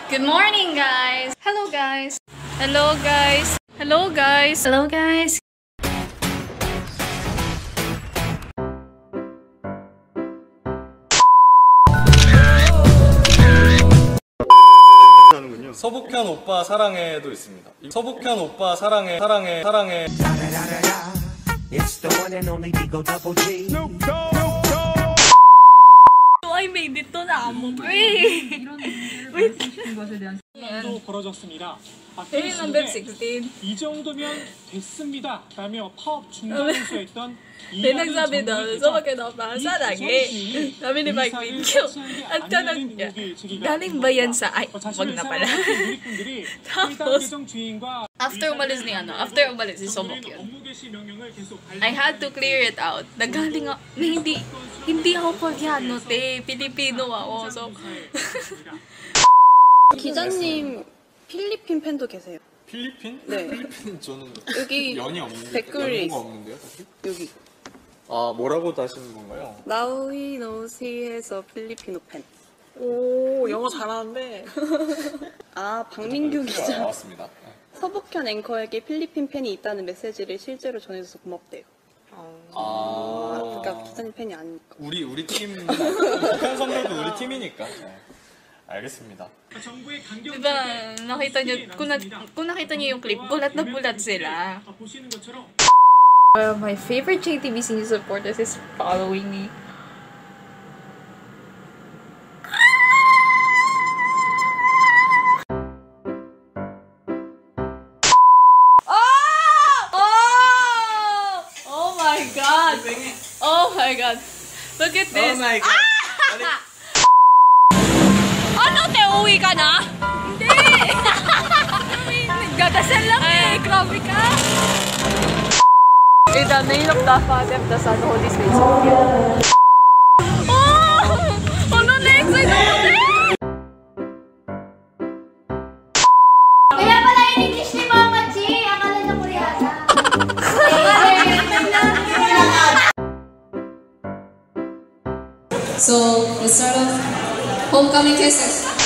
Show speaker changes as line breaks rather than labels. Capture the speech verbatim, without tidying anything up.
Good morning, guys. Hello, guys. Hello, guys. Hello, guys. Hello, guys.
서북현 오빠 사랑해도 있습니다. 서북현 오빠 사랑해 사랑해 사랑해.
I made it to na mo. Wait. Wait.
도 벌어졌습니다.
Hey, number sixteen.
이 정도면 됐습니다. 라며 파업 중단을 했던
May nagsabi daw, so magkano pa, saranghe. Sabi ni Mike Video. At ka nag... Galing ba yan sa... Ay, wag na pala. Tapos, after umalis ni ano, after umalis si Somok yun, I had to clear it out. Nagaling ako, na hindi, hindi ako Koreano, te. Pilipino ako, so...
기자님 필리핀 팬도 계세요.
필리핀?
네.
필리핀 저는
여기
연이 없는데.
댓글이
연고가 없는데요, 사실?
여기
아, 뭐라고 다시는 건가요?
나우이 노시에서 필리핀어 팬.
오, 영어 잘하는데.
아, 박민규 기자.
나왔습니다.
서북현 앵커에게 필리핀 팬이 있다는 메시지를 실제로 전해줘서 고맙대요.
아,
그러니까 기자님 팬이 아니니까.
우리 우리 팀 북한 선배도 우리 팀이니까. 네. 알겠습니다.
Diba, nakita niyo, kung, na, kung nakita niyo yung clip, bulat na bulat sila. Uh, my favorite J T B C News supporters is following me. Oh! Oh! Oh my God! Oh my God! Look at this!
Oh my God!
Ah! Ano, te? Uwi ka na? Hindi! Gagasal lang eh! Grabe ka! In the name of the Father, of the Son, of the Holy Spirit. Oh! Ano next? I don't know!
Kaya pala yung English ni Mama G! Akala na Koreana.
So let's start off homecoming kisses.